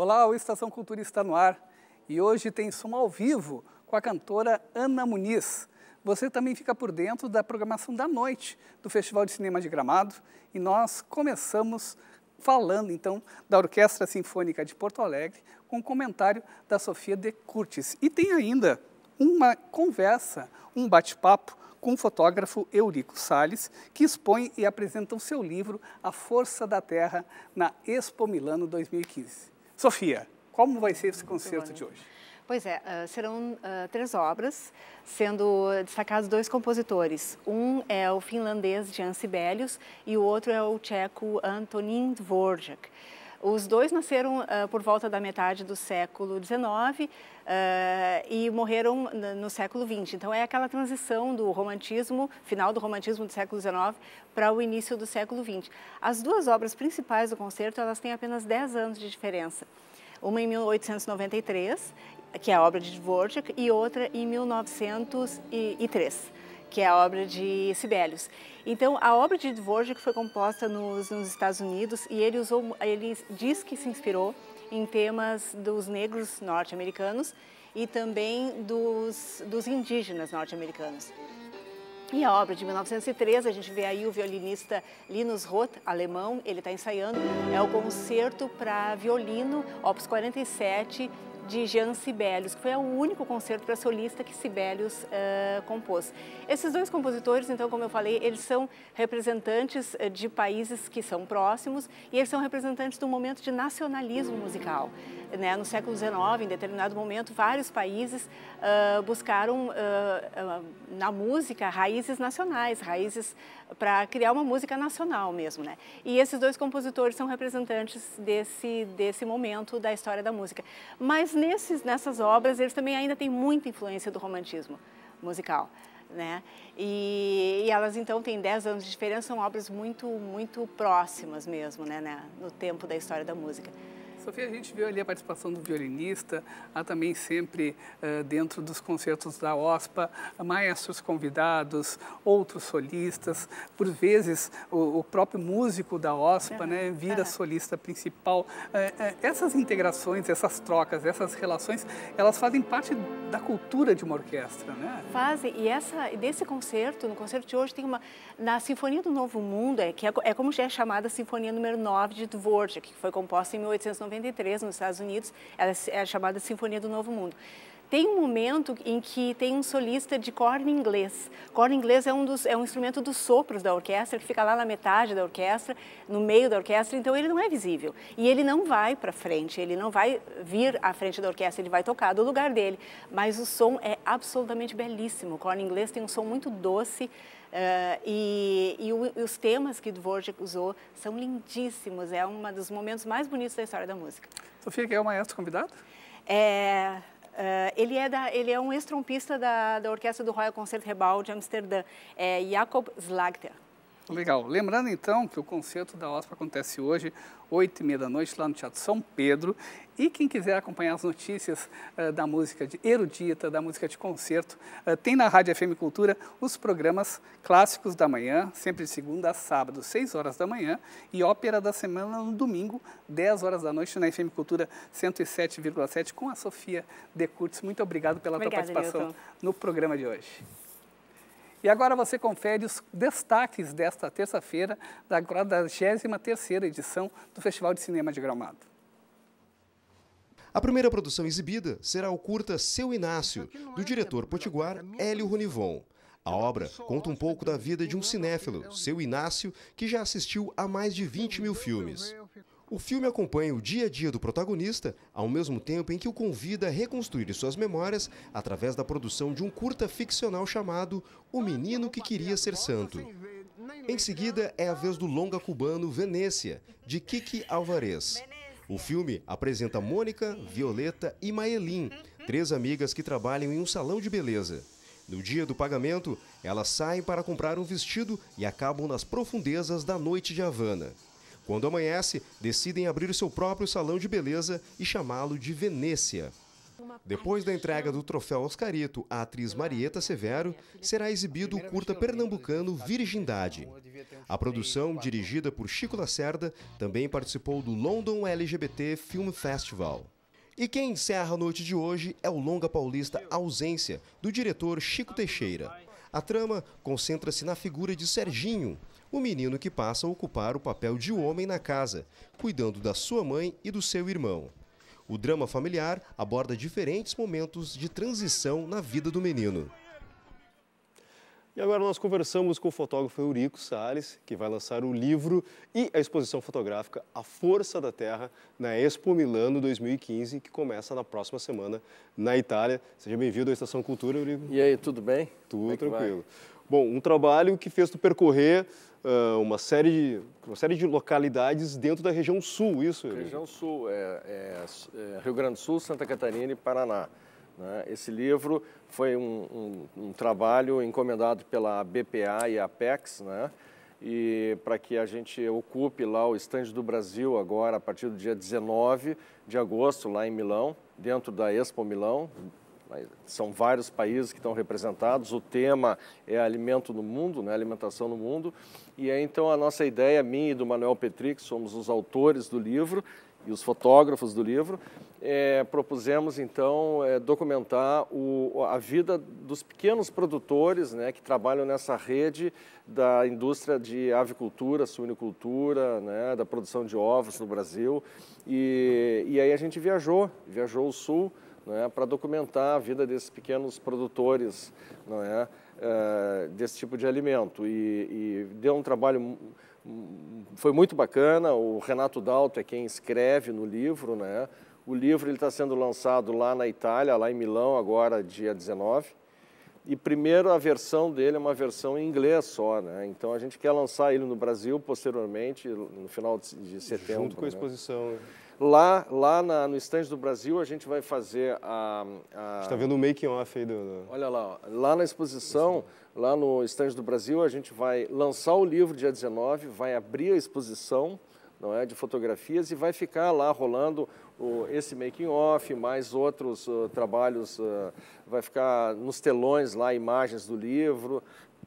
Olá, o Estação Cultura está no ar e hoje tem som ao vivo com a cantora Ana Muniz. Você também fica por dentro da programação da noite do Festival de Cinema de Gramado e nós começamos falando então da Orquestra Sinfônica de Porto Alegre com um comentário da Sofia de Curtis. E tem ainda uma conversa, um bate-papo com o fotógrafo Eurico Salles, que expõe e apresenta o seu livro A Força da Terra na Expo Milano 2015. Sofia, como vai ser esse concerto de hoje? Pois é, serão 3 obras, sendo destacados 2 compositores. Um é o finlandês Jan Sibelius e o outro é o tcheco Antonín Dvořák. Os 2 nasceram por volta da metade do século XIX e morreram no século XX. Então é aquela transição do romantismo, final do romantismo do século XIX para o início do século XX. As 2 obras principais do concerto, elas têm apenas 10 anos de diferença. Uma em 1893, que é a obra de Dvořák, e outra em 1903, que é a obra de Sibelius. Então, a obra de Dvořák foi composta nos Estados Unidos e ele diz que se inspirou em temas dos negros norte-americanos e também dos indígenas norte-americanos. E a obra de 1903, a gente vê aí o violinista Linus Roth, alemão, ele está ensaiando, é o concerto para violino, opus 47, de Jan Sibelius, que foi o único concerto para solista que Sibelius compôs. Esses 2 compositores, então, como eu falei, eles são representantes de países que são próximos e eles são representantes do momento de nacionalismo musical. No século XIX, em determinado momento, vários países buscaram na música raízes nacionais, raízes para criar uma música nacional mesmo, né? E esses 2 compositores são representantes desse momento da história da música. Mas nessas obras, eles também ainda têm muita influência do romantismo musical, né? E elas, então, têm 10 anos de diferença, são obras muito, muito próximas mesmo, né, no tempo da história da música. Sofia, a gente viu ali a participação do violinista, há também sempre dentro dos concertos da OSPA, maestros convidados, outros solistas, por vezes o próprio músico da OSPA vira solista principal. Essas integrações, essas trocas, essas relações, elas fazem parte da cultura de uma orquestra, né? Fazem, e desse concerto, no concerto de hoje, tem na Sinfonia do Novo Mundo, é como já é chamada a Sinfonia número 9 de Dvořák, que foi composta em 1893 nos Estados Unidos, ela é chamada Sinfonia do Novo Mundo. Tem um momento em que tem um solista de corno inglês. Corno inglês é um instrumento dos sopros da orquestra, que fica lá na metade da orquestra, no meio da orquestra, então ele não é visível. E ele não vai para frente, ele não vai vir à frente da orquestra, ele vai tocar do lugar dele. Mas o som é absolutamente belíssimo. O corno inglês tem um som muito doce, e os temas que Dvořák usou são lindíssimos, é um dos momentos mais bonitos da história da música. Sofia, quem é o maestro convidado? Ele é um ex-trompista da Orquestra do Royal Concertgebouw de Amsterdã, Jacob Slagter. Legal. Lembrando, então, que o concerto da OSPA acontece hoje, 8h30 da noite, lá no Teatro São Pedro. E quem quiser acompanhar as notícias da música erudita, da música de concerto, tem na Rádio FM Cultura os programas clássicos da manhã, sempre de segunda a sábado, 6 horas da manhã, e Ópera da Semana no domingo, 10 horas da noite, na FM Cultura 107,7, com a Sofia de Curtis. Muito obrigado pela tua participação no programa de hoje. E agora você confere os destaques desta terça-feira da 43ª edição do Festival de Cinema de Gramado. A primeira produção exibida será o curta Seu Inácio, do diretor potiguar Hélio Ronivon. A obra conta um pouco da vida de um cinéfilo, Seu Inácio, que já assistiu a mais de 20 mil filmes. O filme acompanha o dia a dia do protagonista, ao mesmo tempo em que o convida a reconstruir suas memórias através da produção de um curta ficcional chamado O Menino que Queria Ser Santo. Em seguida, é a vez do longa cubano Venécia, de Kiki Alvarez. O filme apresenta Mônica, Violeta e Maelin, 3 amigas que trabalham em um salão de beleza. No dia do pagamento, elas saem para comprar um vestido e acabam nas profundezas da noite de Havana. Quando amanhece, decidem abrir seu próprio salão de beleza e chamá-lo de Venécia. Depois da entrega do troféu Oscarito à atriz Marieta Severo, será exibido o curta pernambucano Virgindade. A produção, dirigida por Chico Lacerda, também participou do London LGBT Film Festival. E quem encerra a noite de hoje é o longa paulista Ausência, do diretor Chico Teixeira. A trama concentra-se na figura de Serginho, o menino que passa a ocupar o papel de homem na casa, cuidando da sua mãe e do seu irmão. O drama familiar aborda diferentes momentos de transição na vida do menino. E agora nós conversamos com o fotógrafo Eurico Salles, que vai lançar o livro e a exposição fotográfica A Força da Terra na Expo Milano 2015, que começa na próxima semana na Itália. Seja bem-vindo à Estação Cultura, Eurico. E aí, tudo bem? Tudo tranquilo. Bom, um trabalho que fez tu percorrer uma série de localidades dentro da região sul, isso? Região sul, Rio Grande do Sul, Santa Catarina e Paraná. Né? Esse livro foi um trabalho encomendado pela BPA e a Apex, né? E para que a gente ocupe lá o estande do Brasil agora, a partir do dia 19 de agosto, lá em Milão, dentro da Expo Milão. São vários países que estão representados, o tema é alimento no mundo, né? Alimentação no mundo. E aí, então, a nossa ideia, minha e do Manuel Petri, que somos os autores do livro e os fotógrafos do livro, propusemos, então, documentar a vida dos pequenos produtores, né, que trabalham nessa rede da indústria de avicultura, suinicultura, né, da produção de ovos no Brasil. E aí a gente viajou ao sul, né, para documentar a vida desses pequenos produtores, não é, desse tipo de alimento. E deu um trabalho, foi muito bacana. O Renato Dalto é quem escreve no livro, né? O livro está sendo lançado lá na Itália, lá em Milão, agora dia 19. E primeiro a versão dele é uma versão em inglês só, né? Então a gente quer lançar ele no Brasil posteriormente, no final de setembro. Junto com a exposição, né? Lá no estande do Brasil, a gente vai fazer A gente está vendo o making off aí Olha lá na exposição, lá no estande do Brasil, a gente vai lançar o livro dia 19, vai abrir a exposição, não é, de fotografias, e vai ficar lá rolando esse making off, mais outros trabalhos, vai ficar nos telões lá imagens do livro.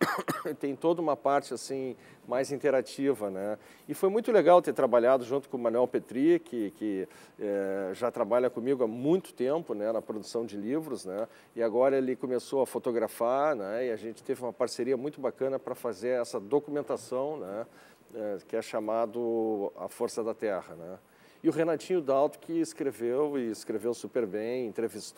Tem toda uma parte assim mais interativa, né? E foi muito legal ter trabalhado junto com o Manuel Petri, que já trabalha comigo há muito tempo, né, na produção de livros, né? E agora ele começou a fotografar, né? E a gente teve uma parceria muito bacana para fazer essa documentação, né? Que é chamado A Força da Terra, né? E o Renatinho Dalto, que escreveu super bem,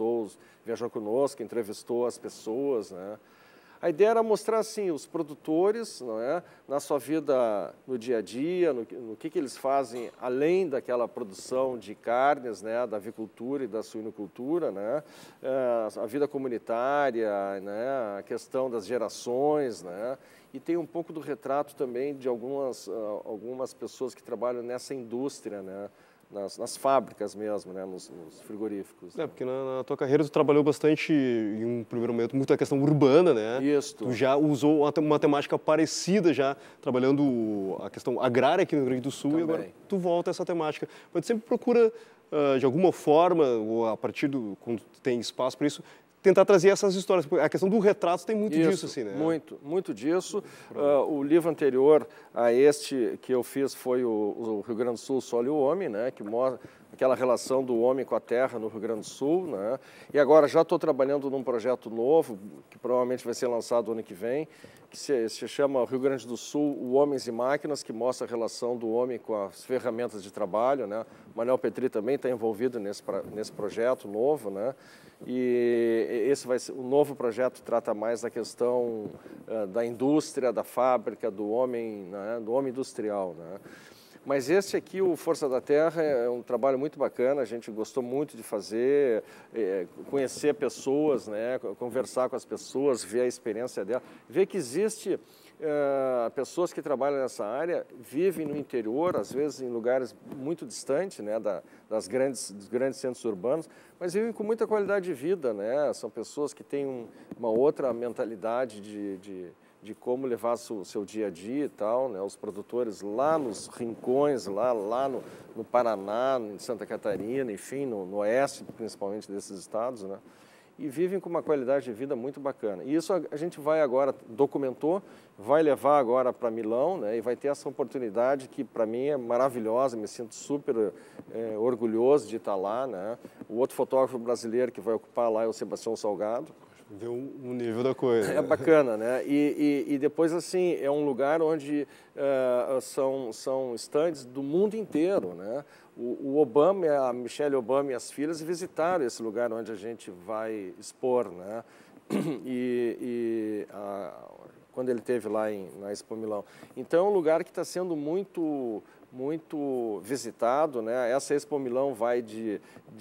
viajou conosco, entrevistou as pessoas, né? A ideia era mostrar, assim, os produtores, não é, na sua vida no dia a dia, no que eles fazem além daquela produção de carnes, né, da avicultura e da suinocultura, né, a vida comunitária, né, a questão das gerações, né, e tem um pouco do retrato também de algumas pessoas que trabalham nessa indústria, né, nas fábricas mesmo, né, nos frigoríficos. Porque na tua carreira tu trabalhou bastante, em um primeiro momento, muito a questão urbana, né? Isso. Tu já usou uma temática parecida, já trabalhando a questão agrária aqui no Rio Grande do Sul. Também. E agora tu volta a essa temática. Mas tu sempre procura, de alguma forma, ou a partir quando tu tem espaço para isso, tentar trazer essas histórias. A questão do retrato tem muito disso, assim, né? Muito disso. O livro anterior a este que eu fiz foi o Rio Grande do Sul, o Solo e o Homem, né? Que mostra aquela relação do homem com a terra no Rio Grande do Sul, né? E agora já estou trabalhando num projeto novo, que provavelmente vai ser lançado ano que vem, que se chama Rio Grande do Sul, o Homens e Máquinas, que mostra a relação do homem com as ferramentas de trabalho, né? O Manuel Petri também está envolvido nesse projeto novo, né? E esse o novo projeto trata mais da questão da indústria, da fábrica, do homem, né? Do homem industrial, né? Mas este aqui, o Força da Terra, é um trabalho muito bacana, a gente gostou muito de fazer, conhecer pessoas, né, conversar com as pessoas, ver a experiência dela, ver que existe pessoas que trabalham nessa área, vivem no interior, às vezes em lugares muito distantes, né, dos grandes centros urbanos, mas vivem com muita qualidade de vida, né? São pessoas que têm uma outra mentalidade de de como levar o seu dia a dia e tal, né? Os produtores lá nos rincões, lá no Paraná, em Santa Catarina, enfim, no oeste, principalmente desses estados, né? E vivem com uma qualidade de vida muito bacana. E isso a gente vai agora, documentou, vai levar agora para Milão, né? E vai ter essa oportunidade que para mim é maravilhosa, me sinto super orgulhoso de estar lá, né? O outro fotógrafo brasileiro que vai ocupar lá é o Sebastião Salgado. Ver um nível da coisa. É bacana, né? E depois, assim, é um lugar onde são estandes do mundo inteiro, né? O Obama, a Michelle Obama e as filhas visitaram esse lugar onde a gente vai expor, né? Quando ele esteve lá na Expo Milão. Então, é um lugar que está sendo muito visitado, né? Essa Expo Milão vai de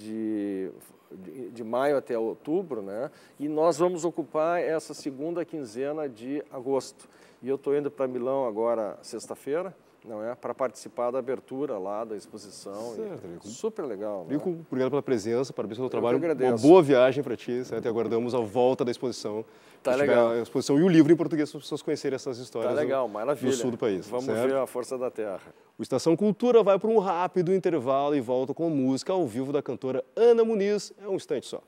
maio até outubro, né? E nós vamos ocupar essa segunda quinzena de agosto. E eu estou indo para Milão agora, sexta-feira, não é? Para participar da abertura lá da exposição. Certo, super legal. Rico, né? obrigado pela presença, parabéns pelo trabalho. agradeço. Uma boa viagem para ti, certo? E aguardamos a volta da exposição. Tá legal. A exposição e o livro em português para as pessoas conhecerem essas histórias tá legal, maravilha. do sul do país. Vamos certo? ver a força da terra. O Estação Cultura vai para um rápido intervalo e volta com música ao vivo da cantora Ana Muniz. É um instante só.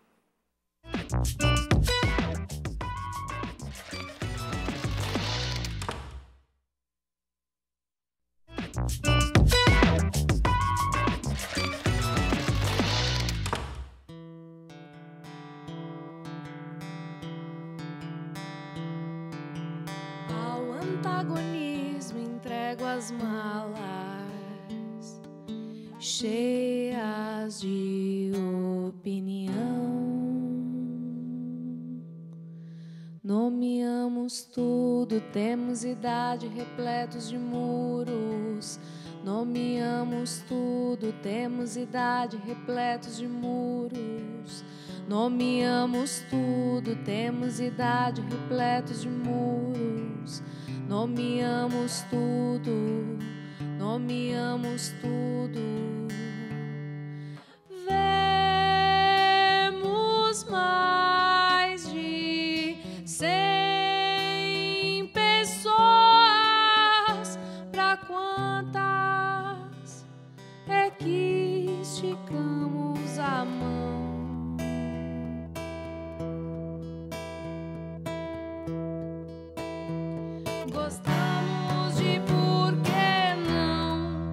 Ao antagonismo entrego as malas cheias de opinião. Nomeamos tudo, temos idade, repletos de muros. Nomeamos tudo, temos idade, repletos de muros. Nomeamos tudo, temos idade, repletos de muros. Nomeamos tudo, nomeamos tudo. Vemos mais de 100 pessoas. Pra quantas é que esticamos a mão? Gostamos de por que não?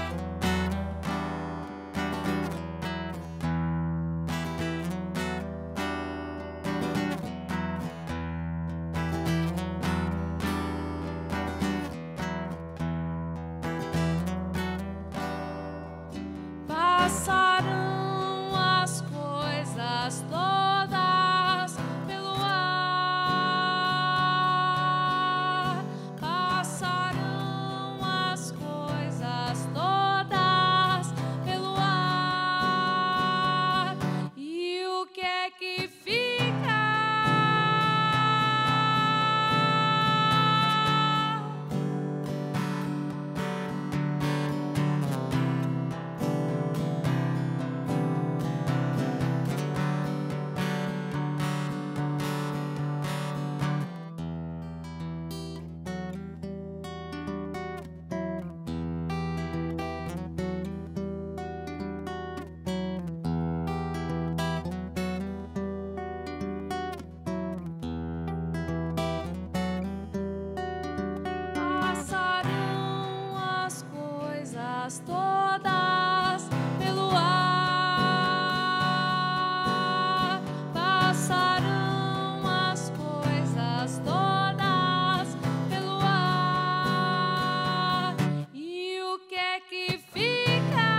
Passarão as coisas todas pelo ar. Passarão as coisas todas pelo ar. E o que é que fica? Passarão as coisas todas pelo ar. Passarão as coisas todas pelo ar. E o que é que fica?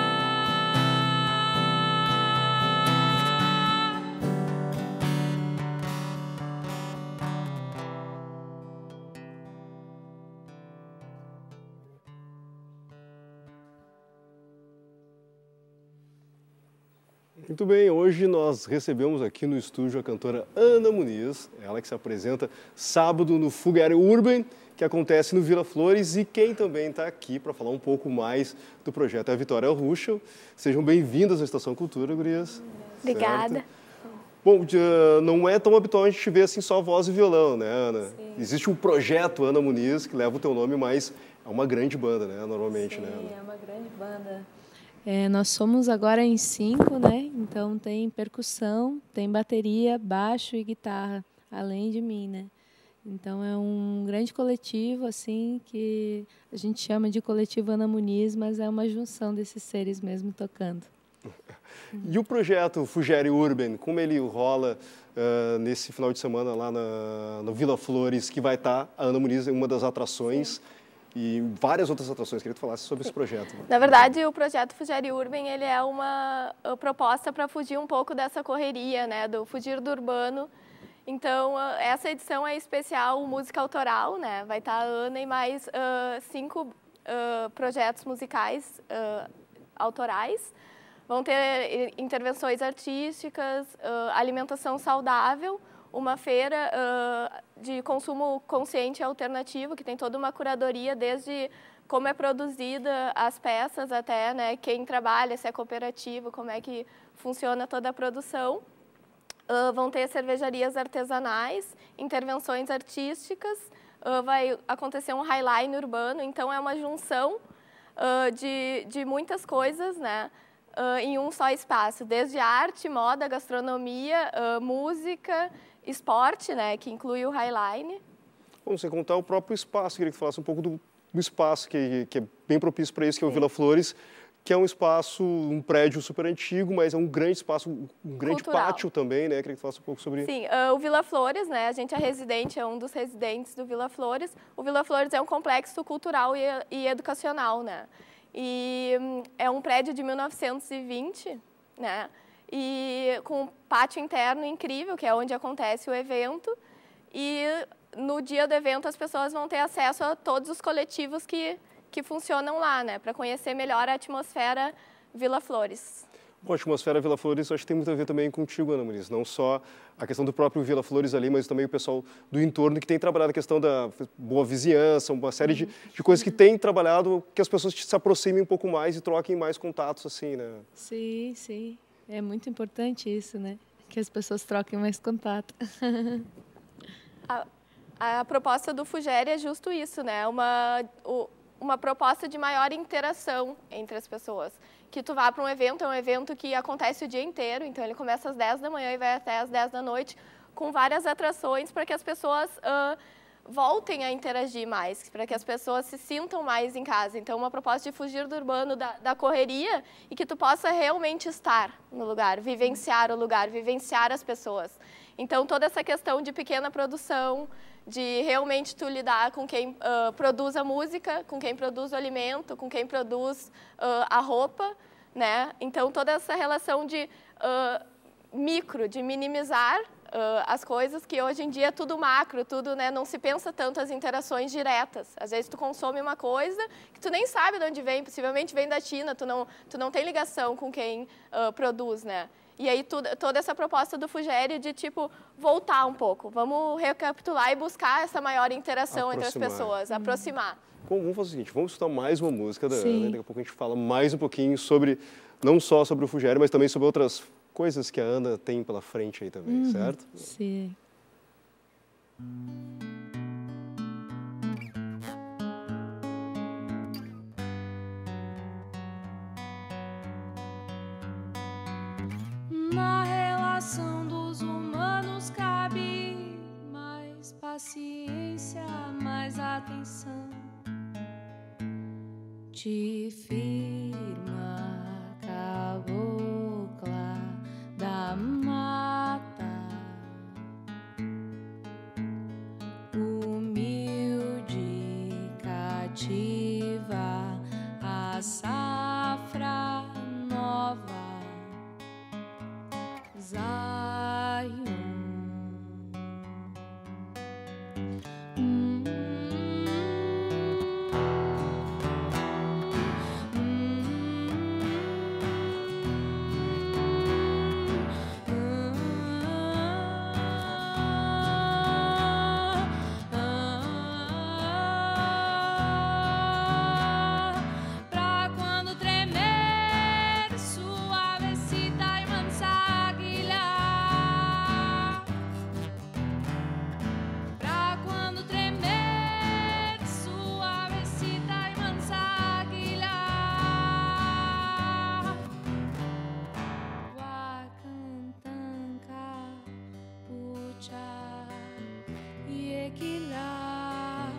Muito bem, hoje nós recebemos aqui no estúdio a cantora Ana Muniz, ela que se apresenta sábado no Fogueira Urban, que acontece no Vila Flores, e quem também está aqui para falar um pouco mais do projeto é a Vitória Ruschel. Sejam bem-vindas à Estação Cultura, gurias. Obrigada. Certo? Bom, não é tão habitual a gente ver assim só voz e violão, né, Ana? Sim. Existe um projeto Ana Muniz que leva o teu nome, mas é uma grande banda, né, normalmente, Sim, né, Ana? é uma grande banda. Nós somos agora em 5, né? Então tem percussão, tem bateria, baixo e guitarra, além de mim, né? Então é um grande coletivo, assim, que a gente chama de coletivo Ana Muniz, mas é uma junção desses seres mesmo tocando. E o projeto Fugere Urban, como ele rola nesse final de semana lá no Vila Flores, que vai estar a Ana Muniz em uma das atrações e várias outras atrações. Queria que tu falasse sobre esse projeto. Na verdade, o projeto Fugere Urban, ele é uma proposta para fugir um pouco dessa correria, né, do fugir do urbano. Então, essa edição é especial, música autoral, né? Vai estar a Ana e mais 5 projetos musicais autorais. Vão ter intervenções artísticas, alimentação saudável, uma feira de consumo consciente e alternativo, que tem toda uma curadoria, desde como é produzida as peças até, né, quem trabalha, se é cooperativo, como é que funciona toda a produção. Vão ter cervejarias artesanais, intervenções artísticas, vai acontecer um highline urbano, então é uma junção de muitas coisas, né, em um só espaço, desde arte, moda, gastronomia, música, esporte, né, que inclui o highline. Bom, sem contar o próprio espaço, queria que falasse um pouco do espaço que é bem propício para isso, que é o Vila Flores, que é um espaço, um prédio super antigo, mas é um grande espaço, um grande cultural. pátio também, né? Queria que falasse um pouco sobre... Sim, o Vila Flores, né? A gente é residente, é um dos residentes do Vila Flores. O Vila Flores é um complexo cultural e educacional, né? E é um prédio de 1920, né? E com um pátio interno incrível, que é onde acontece o evento. E no dia do evento as pessoas vão ter acesso a todos os coletivos que funcionam lá, né, para conhecer melhor a atmosfera Vila Flores. Bom, a atmosfera Vila Flores, eu acho que tem muito a ver também contigo, Ana Muniz. Não só a questão do próprio Vila Flores ali, mas também o pessoal do entorno que tem trabalhado a questão da boa vizinhança, uma série de coisas que tem trabalhado, que as pessoas se aproximem um pouco mais e troquem mais contatos, assim, né? Sim, sim. É muito importante isso, né? Que as pessoas troquem mais contato. A proposta do Fugere é justo isso, né? Uma proposta de maior interação entre as pessoas. Que tu vá para um evento, é um evento que acontece o dia inteiro, então ele começa às 10 da manhã e vai até às 10 da noite, com várias atrações para que as pessoas voltem a interagir mais, para que as pessoas se sintam mais em casa. Então, uma proposta de fugir do urbano, da correria, e que tu possa realmente estar no lugar, vivenciar o lugar, vivenciar as pessoas. Então, toda essa questão de pequena produção, de realmente tu lidar com quem produz a música, com quem produz o alimento, com quem produz a roupa, né? Então, toda essa relação de de minimizar as coisas, que hoje em dia é tudo macro, tudo, né? Não se pensa tanto as interações diretas. Às vezes tu consome uma coisa que tu nem sabe de onde vem, possivelmente vem da China, tu não tem ligação com quem produz, né? E aí toda essa proposta do Fugere de, tipo, voltar um pouco. Vamos recapitular e buscar essa maior interação entre as pessoas, aproximar. Bom, vamos fazer o seguinte, vamos escutar mais uma música da Ana, daqui a pouco a gente fala mais um pouquinho sobre, não só sobre o Fugere, mas também sobre outras coisas que a Ana tem pela frente aí também, certo? Sim. Na relação dos humanos cabe mais paciência, mais atenção. Te firma, cabocla da mata, humilde, cativa, a safra nova. Zion. pucha Yequila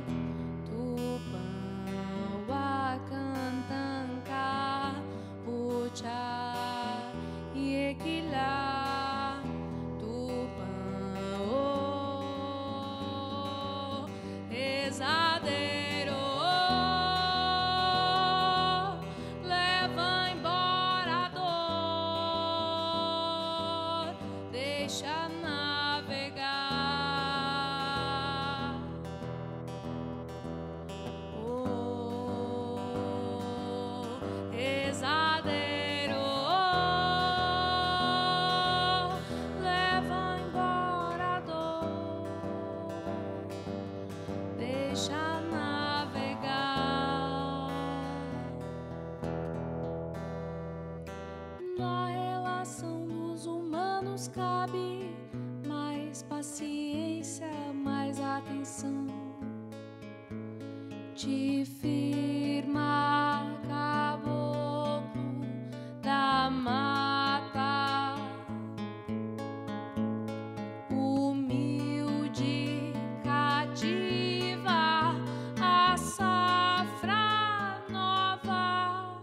Tupã Wakantanka pucha Yequila Tupã Rezadeiro leva embora a dor, deixa navegar. Rezadeiro leva embora a dor, deixa navegar. Na relação dos humanos cabe mais paciência, mais atenção. Te firma, caboclo da mata, humilde, cativa, a safra nova.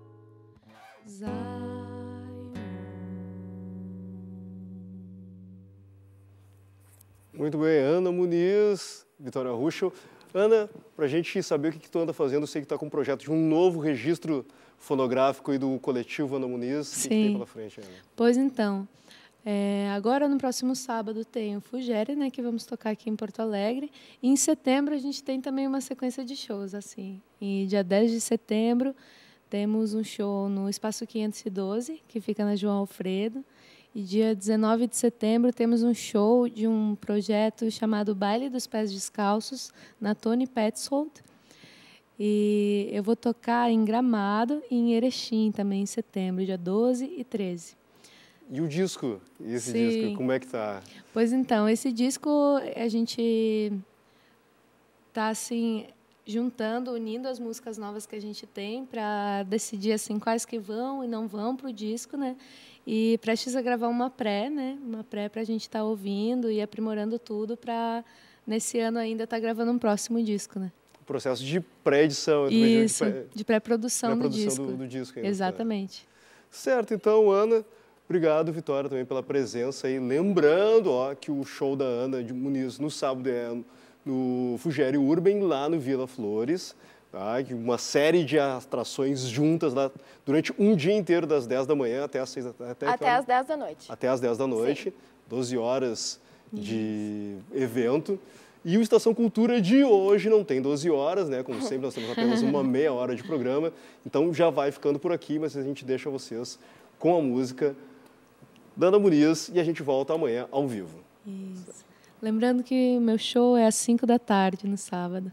Muito bem, Ana Muniz, Vitória Ruschel. Ana, para a gente saber o que tu anda fazendo, eu sei que tu está com um projeto de um novo registro fonográfico e do coletivo Ana Muniz. Sim. O que tem pela frente, Ana? Pois então, agora no próximo sábado tem o Fugere, né, que vamos tocar aqui em Porto Alegre. E em setembro a gente tem também uma sequência de shows, assim. E dia 10 de setembro temos um show no Espaço 512, que fica na João Alfredo. E dia 19 de setembro temos um show de um projeto chamado Baile dos Pés Descalços, na Tony Petzold. E eu vou tocar em Gramado e em Erechim também em setembro, dia 12 e 13. E o disco? Esse Sim. disco, como é que tá? Pois então, esse disco a gente tá assim juntando, unindo as músicas novas que a gente tem para decidir assim quais que vão e não vão para o disco, né? E prestes a gravar uma pré, né? Uma pré para a gente estar ouvindo e aprimorando tudo para nesse ano ainda estar gravando um próximo disco, né? O processo de pré-edição. Isso, de pré-produção do disco. do disco ainda, Exatamente. Tá. Certo, então, Ana, obrigado, Vitória, também pela presença. E lembrando que o show da Ana de Muniz no sábado é no Fugere Urban, lá no Vila Flores. Tá? Uma série de atrações juntas lá durante um dia inteiro, das 10 da manhã até as 6 até as 10 da noite. Até as 10 da noite, 12 horas de evento. E o Estação Cultura de hoje não tem 12 horas, né? Como sempre, nós temos apenas uma meia hora de programa. Então já vai ficando por aqui, mas a gente deixa vocês com a música da Ana Muniz e a gente volta amanhã ao vivo. Isso. Lembrando que o meu show é às 5 da tarde no sábado.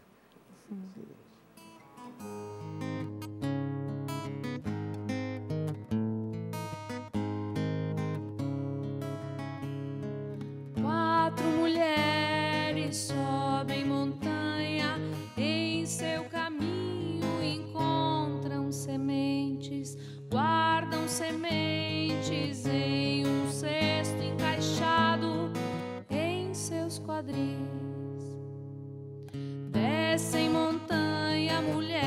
Quatro mulheres sobem montanha, em seu caminho encontram sementes, guardam sementes em um cesto encaixado em seus quadris. Descem montanha,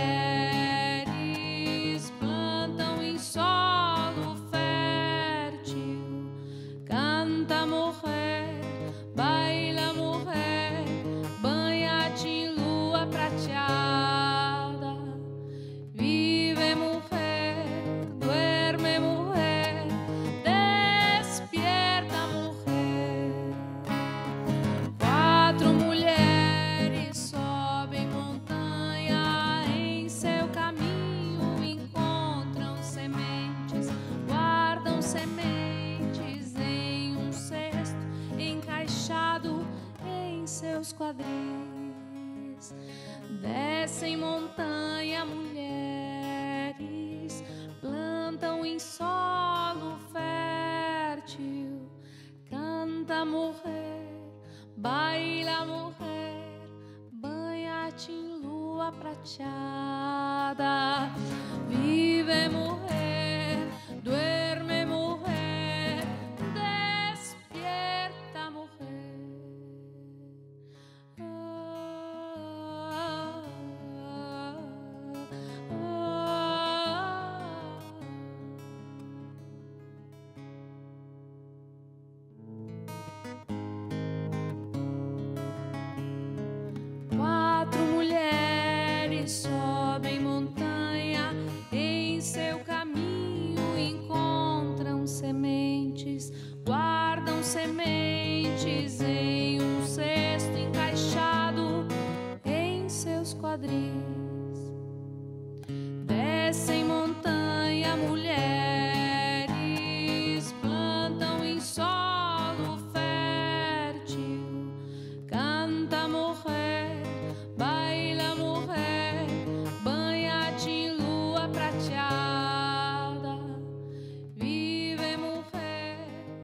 mulheres plantam em solo fértil, canta morrer, baila morrer, banha-te em lua prateada, vive morrer, duerme morrer, despierta morrer. Quatro mulheres sobem montanha, em seu caminho encontram sementes, guardam sementes em um cesto encaixado em seus quadris. Descem montanha, mulheres plantam em solo fértil, canta morrer, baila morrer, banha-te em lua prateada, vive morrer, duerme morrer, despierta morrer. sobem montanha, em seu caminho encontram sementes, guardam sementes em